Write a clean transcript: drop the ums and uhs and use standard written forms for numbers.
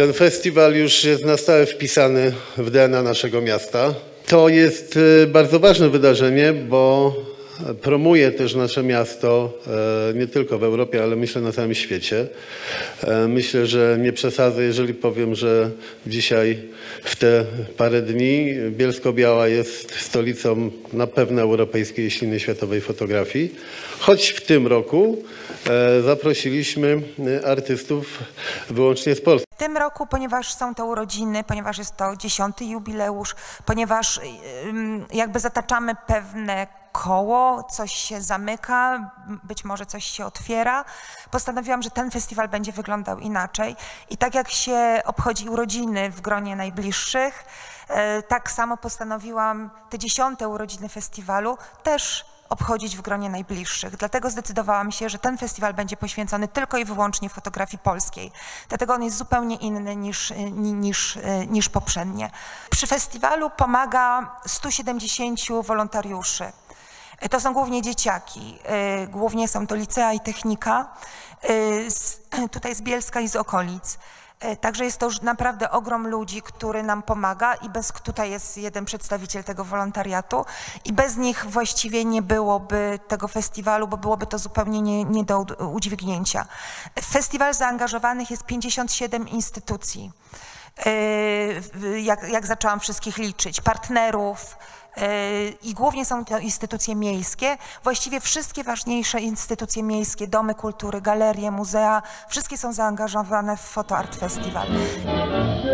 Ten festiwal już jest na stałe wpisany w DNA naszego miasta. To jest bardzo ważne wydarzenie, bo promuje też nasze miasto nie tylko w Europie, ale myślę na całym świecie. Myślę, że nie przesadzę, jeżeli powiem, że dzisiaj w te parę dni Bielsko-Biała jest stolicą na pewno europejskiej, jeśli nie światowej fotografii. Choć w tym roku zaprosiliśmy artystów wyłącznie z Polski. W tym roku, ponieważ są to urodziny, ponieważ jest to 10. jubileusz, ponieważ jakby zataczamy pewne koło, coś się zamyka, być może coś się otwiera, postanowiłam, że ten festiwal będzie wyglądał inaczej. I tak jak się obchodzi urodziny w gronie najbliższych, tak samo postanowiłam te 10. urodziny festiwalu też obchodzić w gronie najbliższych. Dlatego zdecydowałam się, że ten festiwal będzie poświęcony tylko i wyłącznie fotografii polskiej. Dlatego on jest zupełnie inny niż poprzednie. Przy festiwalu pomaga 170 wolontariuszy. To są głównie dzieciaki, głównie są to licea i technika, tutaj z Bielska i z okolic. Także jest to już naprawdę ogrom ludzi, który nam pomaga i tutaj jest jeden przedstawiciel tego wolontariatu i bez nich właściwie nie byłoby tego festiwalu, bo byłoby to zupełnie nie do udźwignięcia. W festiwal zaangażowanych jest 57 instytucji, jak zaczęłam wszystkich liczyć, partnerów, i głównie są to instytucje miejskie. Właściwie wszystkie ważniejsze instytucje miejskie, domy kultury, galerie, muzea, wszystkie są zaangażowane w Photo Art Festival.